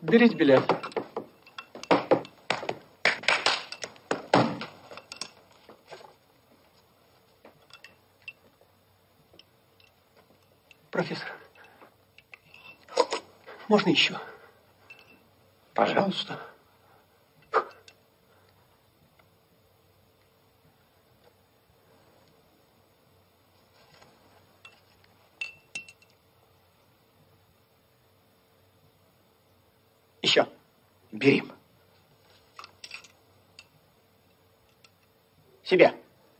Берите билет. Профессор, можно еще? Пожалуйста. Еще. Берем. Себе.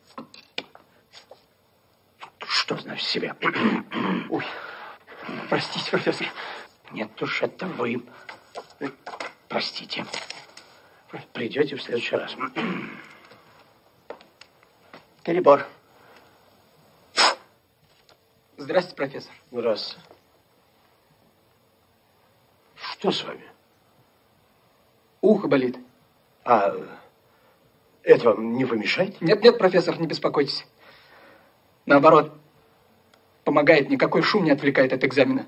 Что значит себе? Ой, простите, профессор. Нет уж, это вы. Простите. Придете в следующий раз. Перебор. Здравствуйте, профессор. Здравствуйте. Что с вами? Ухо болит. А это вам не помешает? Нет, нет, профессор, не беспокойтесь. Наоборот, помогает, никакой шум не отвлекает от экзамена.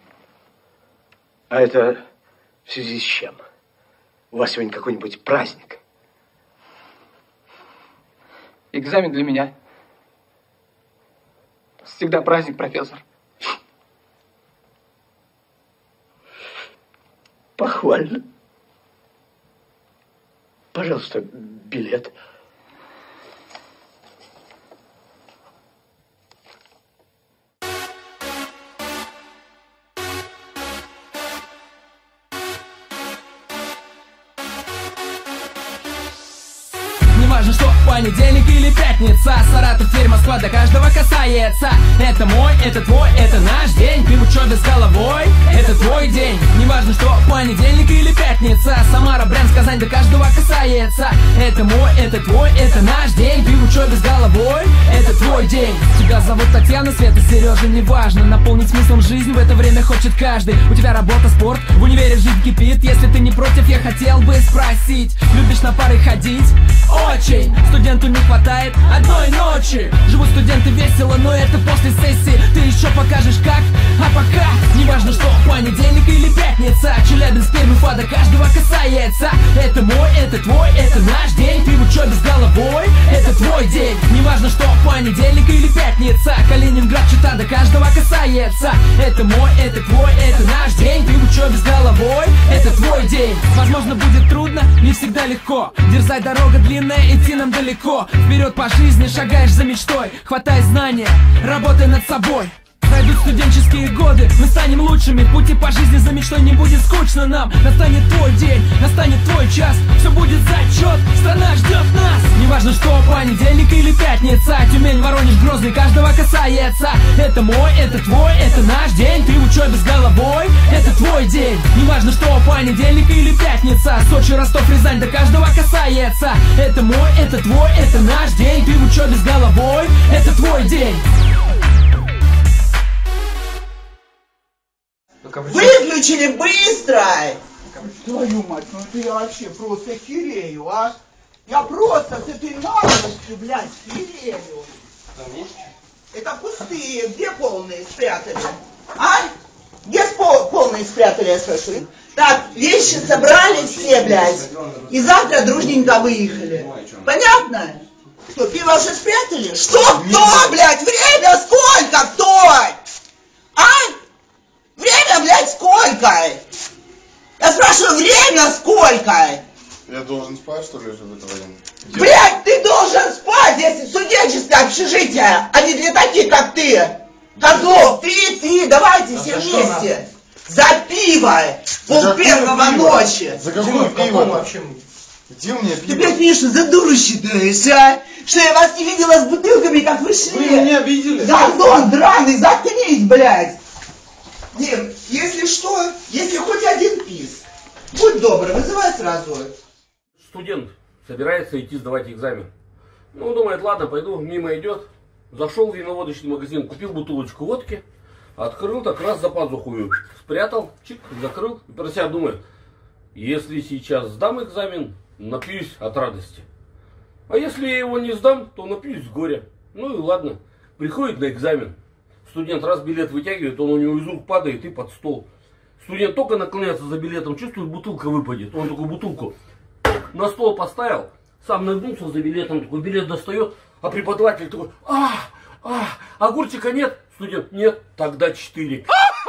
А это в связи с чем? У вас сегодня какой-нибудь праздник? Экзамен для меня. Всегда праздник, профессор. Похвально. Пожалуйста, билет. Неважно, что понедельник или пятница, Саратов, Тверь, Москва, до каждого касается. Это мой, это твой, это наш день. Ты в учебе с головой, это твой день. Неважно, что понедельник или пятница, Самара, Брянск, Казань, до каждого касается. Это мой, это твой, это наш день. Ты в учебе с головой, это твой день. Тебя зовут Татьяна, Света, Сережа, неважно. Наполнить смыслом жизнь в это время хочет каждый. У тебя работа, спорт, в универе жизнь кипит. Если ты не против, я хотел бы спросить: любишь на пары ходить? Очень. Студенту не хватает одной ночи. Живут студенты весело, но это после сессии. Ты еще покажешь как, а пока неважно, что понедельник или пятница, Челябинск, Пермь, Уфа, до каждого касается. Это мой, это твой, это наш день. Ты в учебе с головой, это твой день. Неважно, что понедельник или пятница, Калининград, Чита, до каждого касается. Это мой, это твой, это наш день. Ты в учебе с головой, это твой день. Возможно, будет трудно, не всегда легко. Дерзай, дорога длинная, идти нам далеко. Вперед по жизни шагаешь за мечтой. Хватай знания, работай над собой. Пройдут студенческие годы, мы станем лучшими. В пути по жизни за мечтой не будет скучно нам. Настанет твой день, настанет твой час. Все будет зачет, страна ждет нас. Неважно, что понедельник или пятница, Тюмень, Воронеж, Грозный, каждого касается. Это мой, это твой, это наш день. Ты в учебе с головой, это твой день. Неважно, что понедельник или пятница, Сочи, Ростов, Рязань, до каждого касается. Это мой, это твой, это наш день. Ты в учебе с головой, это твой день. Выключили быстро! Твою мать, ну это я вообще просто херею, а? Я просто с этой наглостью, блядь, херею. Это пустые, где полные спрятали? А? Где полные спрятали, я спрашиваю? Так, вещи собрали все, блядь, и завтра дружненько выехали. Понятно? Что, пиво уже спрятали? Что? Кто, блядь? Время сколько? Кто? А? Время, блядь, сколько? Я спрашиваю, время сколько? Я должен спать, что ли, в это время? Блядь, ты должен спать, если студенческое общежитие, а не для таких, как ты. Козлов, ты, давайте все вместе. За пиво, пол-первого ночи. За какое пиво вообще? Где у меня пиво? Ты, блядь, Миша, за дуру считаешь, а? Что я вас не видела с бутылками, как вы шли? Вы меня обидели? Гордон драный, заткнись, блядь. Дим, если что, если хоть один пис, будь добр, вызывай сразу. Студент собирается идти сдавать экзамен. Ну, думает, ладно, пойду, мимо идет. Зашел в виноводочный магазин, купил бутылочку водки, открыл так раз за пазуху, спрятал, чик, закрыл. И про себя думает, если сейчас сдам экзамен, напьюсь от радости. А если я его не сдам, то напьюсь с горя. Ну и ладно, приходит на экзамен. Студент раз билет вытягивает, он у него из рук падает и под стол. Студент только наклоняется за билетом, чувствует, бутылка выпадет. Он такую бутылку на стол поставил, сам нагнулся за билетом, такой билет достает, а преподаватель такой: огурчика нет? Студент: нет, тогда 4.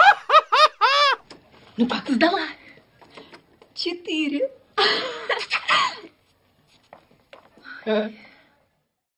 Ну как ты сдала? 4.